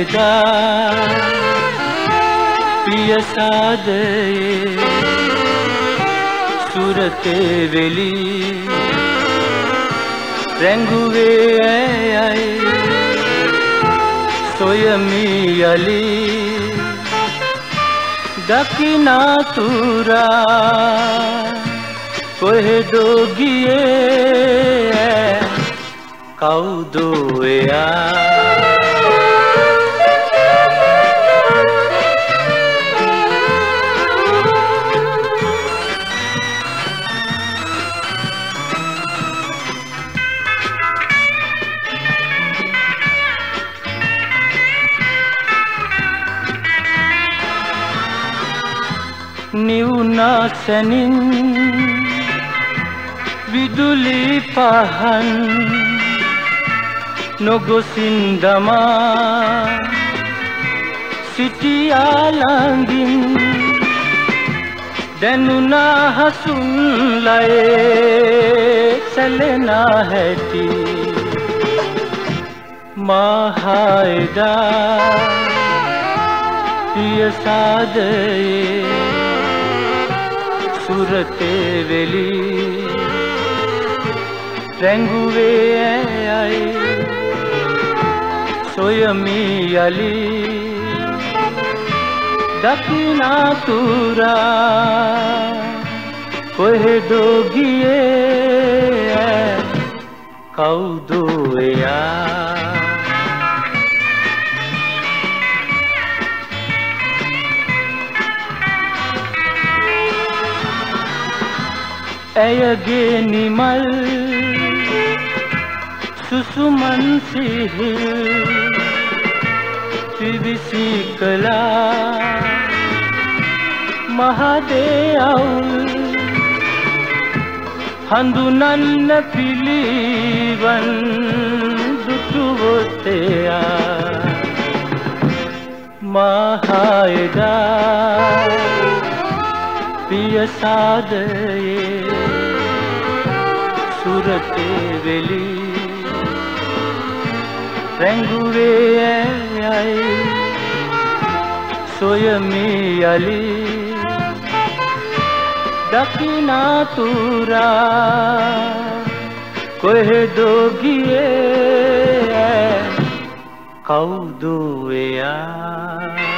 එදා පිය සාදයේ සුරතේ වෙලි රැඟුවේ ඇයයි සොයමි යලි දකිනාතුරා කොහෙදෝ ගියේ කවුද එයා නිවුනා සැනින් විදුලි පහන් නොගොසින් දමා සිටියා ළඟින් දැනුණා හසුන් ලයේ සැලෙන හැටි මහා එදා පිය සාදයේ සුරතේ වෙලි රැඟුවේ ඇයයි සොයමි යලි දකිනාතුරා කොහෙදෝ ගියේ කවුද එයා ඇයගේ නිමල් සුසුමන් සිහිල් පිවිසි කළා මහදේ අවුල් හඳුනන්න පිළිවන් දුටුවොත් එයා මහා එදා පිය සාදයේ සුරතේ වෙලි රැඟුවේ ඇයයි සොයමි යලි දකිනාතුරා කොහෙදෝ ගියේ කවුද එයා